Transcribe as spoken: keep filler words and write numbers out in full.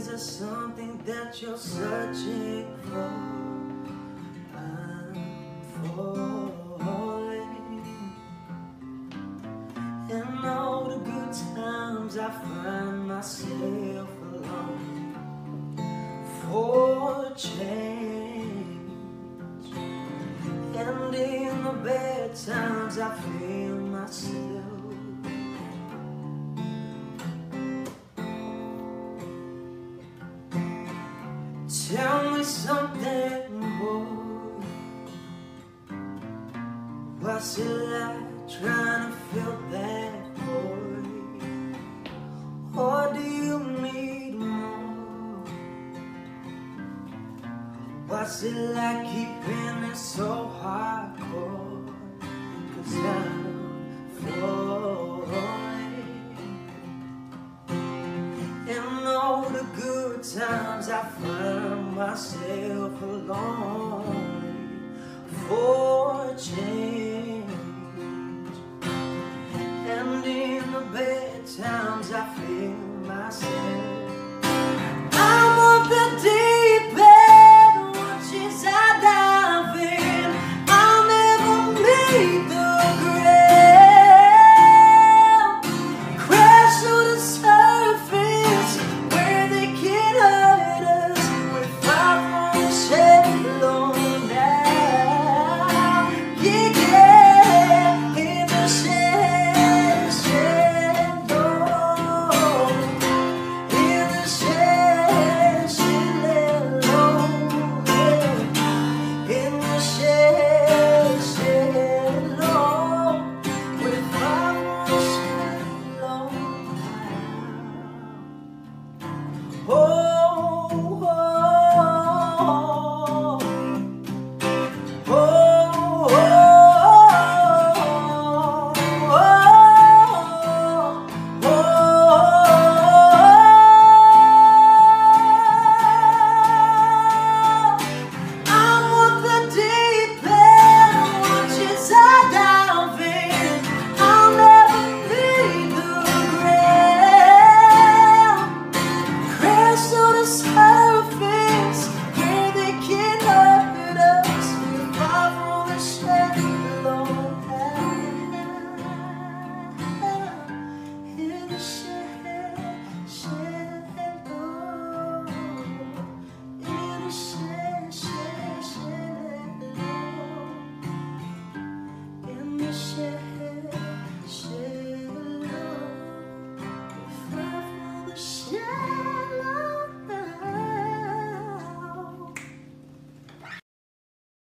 there something that you're searching for? I'm falling. In all the good times I find myself alone for change, and in the bad times I feel myself. Tell me something more. What's it like trying to fill that void? Or do you need more? What's it like keeping it so hardcore? 'Cause I'm falling. In all the good times I find myself alone for change, and in the bad times I feel myself. I'm on the deep end, watches I dive in. I'll never meet the ground, crash to the surface where they can't hurt us. We're far from the shallow now. Yeah, yeah, in the shallow, shallow, in the shallow, shallow, yeah, in the shallow, shallow. We're far from the shallow now. Oh, oh, oh, oh, oh, oh. I'm on the deep end, watches I dive in. I'll never leave the ground, crash to the sky.